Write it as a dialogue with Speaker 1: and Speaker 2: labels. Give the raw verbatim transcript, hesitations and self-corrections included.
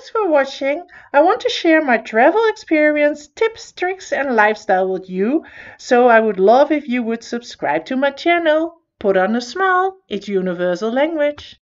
Speaker 1: thanks for watching. I want to share my travel experience, tips, tricks and lifestyle with you. So I would love if you would subscribe to my channel. Put on a smile, it's universal language.